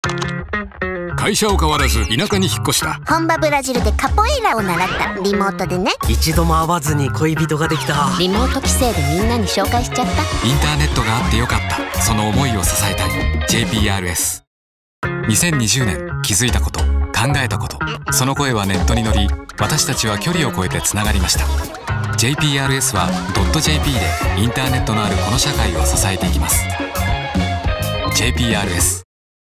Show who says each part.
Speaker 1: 会社を変わらず田舎に引っ越した。
Speaker 2: 本場ブラジルでカポエイラを習った。リモートでね。
Speaker 3: 一度も会わずに恋人ができた。
Speaker 2: リモート規制でみんなに紹介しちゃった。
Speaker 1: インターネットがあってよかった。その思いを支えたい JPRS。 2020年気づいたこと、考えたこと、その声はネットに乗り、私たちは距離を超えてつながりました。 JPRS は .jp でインターネットのあるこの社会を支えていきます。 JPRS